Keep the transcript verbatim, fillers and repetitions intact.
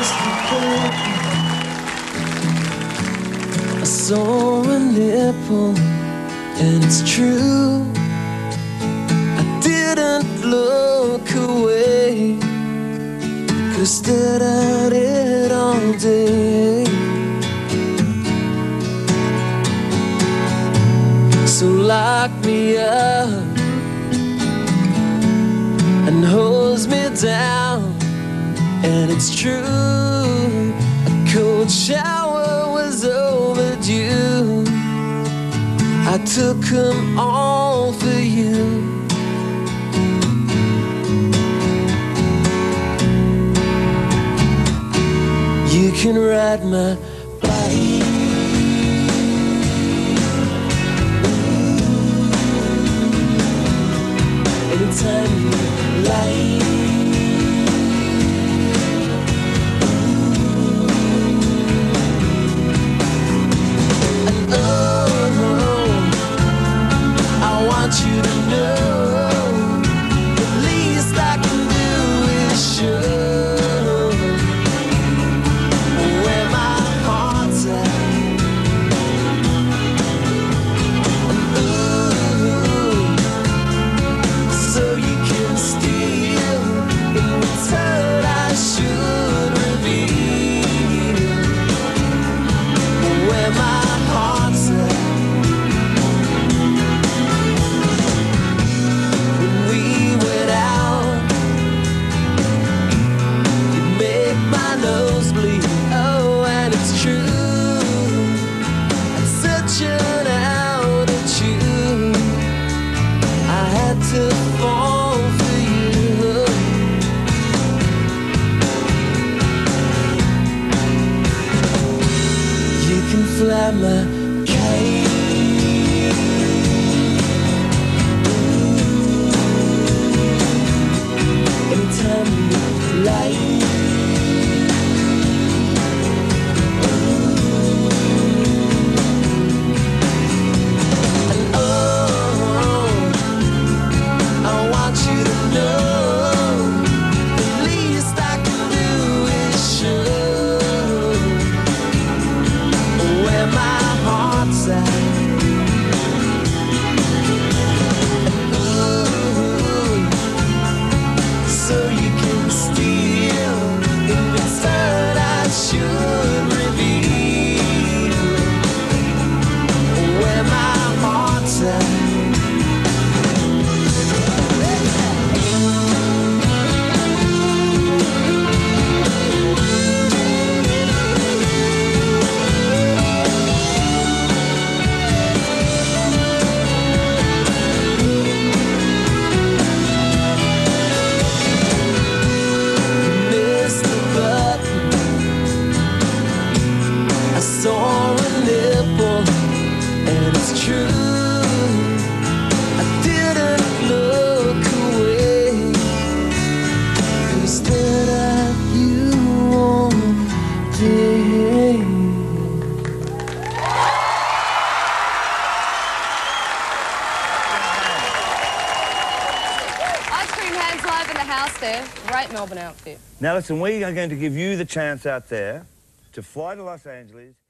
I saw a nipple, and it's true, I didn't look away. Could've stared at it all day. So lock me up and hose me down, and it's true, a cold shower was overdue. I took them all for you. You can ride my bike, anytime you like. And oh, I want you to know, the least I can do is show where my heart's at. And ooh, so you can steal, in return I should reveal where my heart's at. When we went out, you make my nose bleed. Oh, and it's true, at such an altitude, I had to fall for you. You can fly my kite, anytime you like. And oh, I want you to know, the least I can do is show where my heart's at. Ooh, so you can steal, in return I should reveal where my heart's at. Missed the button, I saw a nipple, and it's true, I didn't look away. Could've stared at you all day. Icecream hands live in the house there. Great Melbourne outfit. Now listen, we are going to give you the chance out there to fly to Los Angeles.